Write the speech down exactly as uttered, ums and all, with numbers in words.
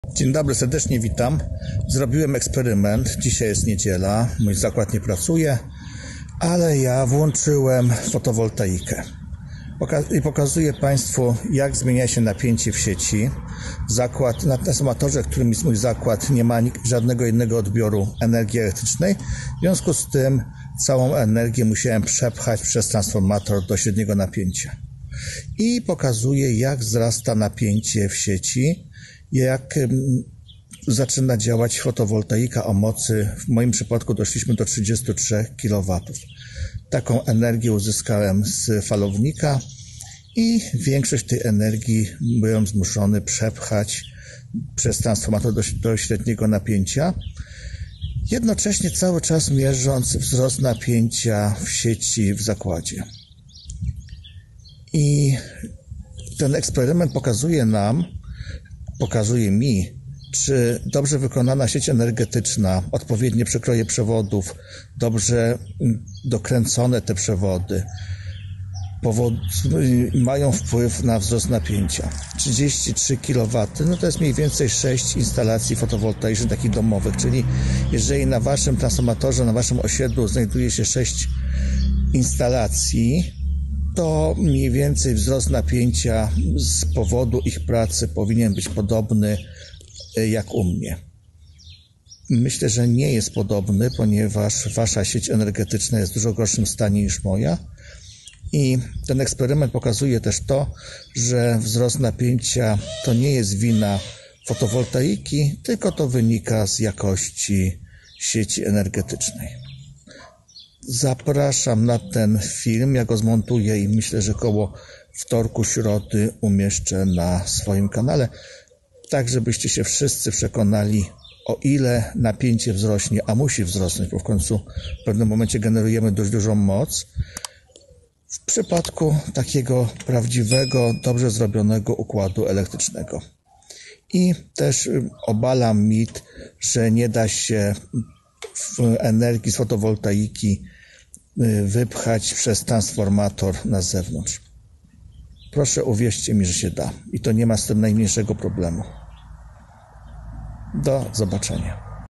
Dzień dobry, serdecznie witam. Zrobiłem eksperyment. Dzisiaj jest niedziela, mój zakład nie pracuje, ale ja włączyłem fotowoltaikę. I pokazuję Państwu, jak zmienia się napięcie w sieci. Zakład, na transformatorze, którym jest mój zakład, nie ma żadnego innego odbioru energii elektrycznej. W związku z tym całą energię musiałem przepchać przez transformator do średniego napięcia. I pokazuję, jak wzrasta napięcie w sieci, jak zaczyna działać fotowoltaika o mocy, w moim przypadku doszliśmy do trzydziestu trzech kilowatów. Taką energię uzyskałem z falownika i większość tej energii byłem zmuszony przepchać przez transformator do, do średniego napięcia, jednocześnie cały czas mierząc wzrost napięcia w sieci w zakładzie. I ten eksperyment pokazuje nam, pokazuje mi, czy dobrze wykonana sieć energetyczna, odpowiednie przekroje przewodów, dobrze dokręcone te przewody powod, mają wpływ na wzrost napięcia. trzydzieści trzy kilowatów, no to jest mniej więcej sześć instalacji fotowoltaicznych takich domowych, czyli jeżeli na waszym transformatorze, na waszym osiedlu znajduje się sześć instalacji, to mniej więcej wzrost napięcia z powodu ich pracy powinien być podobny jak u mnie. Myślę, że nie jest podobny, ponieważ wasza sieć energetyczna jest w dużo gorszym stanie niż moja. I ten eksperyment pokazuje też to, że wzrost napięcia to nie jest wina fotowoltaiki, tylko to wynika z jakości sieci energetycznej. Zapraszam na ten film, ja go zmontuję i myślę, że koło wtorku, środy umieszczę na swoim kanale, tak żebyście się wszyscy przekonali, o ile napięcie wzrośnie, a musi wzrosnąć, bo w końcu w pewnym momencie generujemy dość dużą moc, w przypadku takiego prawdziwego, dobrze zrobionego układu elektrycznego. I też obalam mit, że nie da się w energii z fotowoltaiki wypchać przez transformator na zewnątrz. Proszę uwierzcie mi, że się da. I to nie ma z tym najmniejszego problemu. Do zobaczenia.